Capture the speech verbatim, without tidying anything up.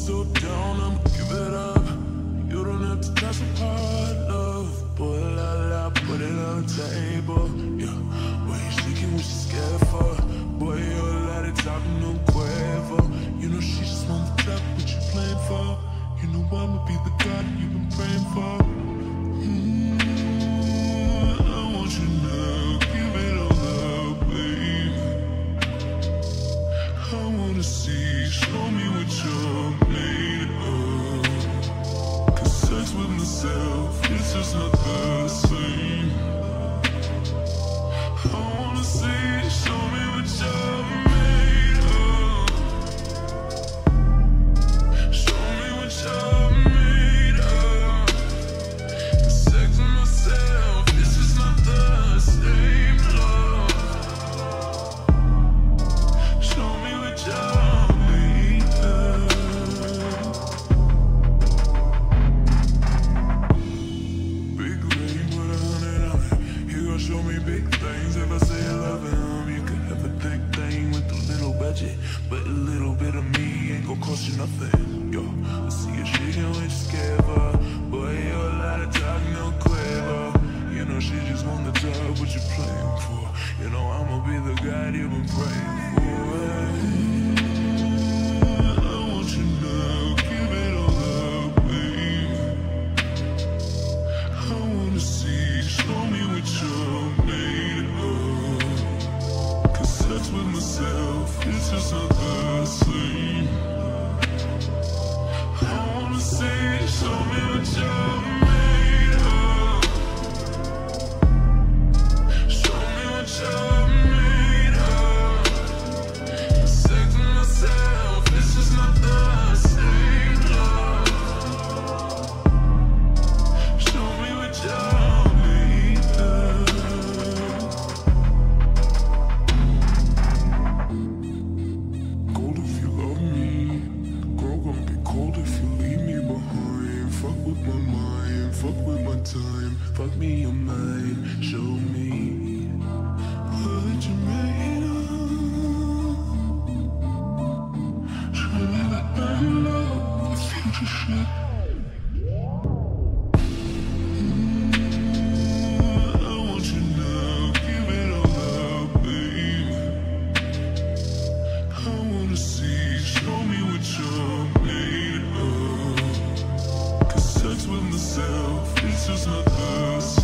so down, I'ma give it up. You don't have to try so hard, love. Boy, la la, put it on the table. Yeah, why you shaking what you scared for? Boy, you're a lot of talk, no quaver. You know she just wants the top, what you playing for? You know I'ma be the God you've been praying for. Mm, I want you now, give it all up, babe. I wanna see, show me what you're made of. Cause sex with myself, it's just not the same. I wanna see, show me what you're made of. Show me what you're made of. Cause sex with myself, it's just not the same, love. Show me what you're made of. Big rain, put a hundred on it. You gon' show me big things. If I say I love him, you could have a thick thing with a little budget, but a little bit of me ain't gon' cost you nothing. Yo, I see you shaking when you scared her. Boy, you're a lot of talk, no quaver. You know she just want the top, what you playing for? You know I'ma be the God you've been praying for. I want you now, give it all up, babe. I wanna see, show me what you're made of. Cause sex with myself, it's just not the same. I wanna see, show me what you're made of. Show me what you're made of. Sex with myself, it's just not the same, love. Show me what you're made of. Cold if you love me. Girl, gonna get cold if you leave me behind. Fuck with my mind, fuck with my time. Fuck me, you're mine, show me what you made of. Show me that bad love, the future shit. Mm, I want you now, give it all up, babe. I wanna see, show me what you're made of. Cause sex with myself, it's just not the same.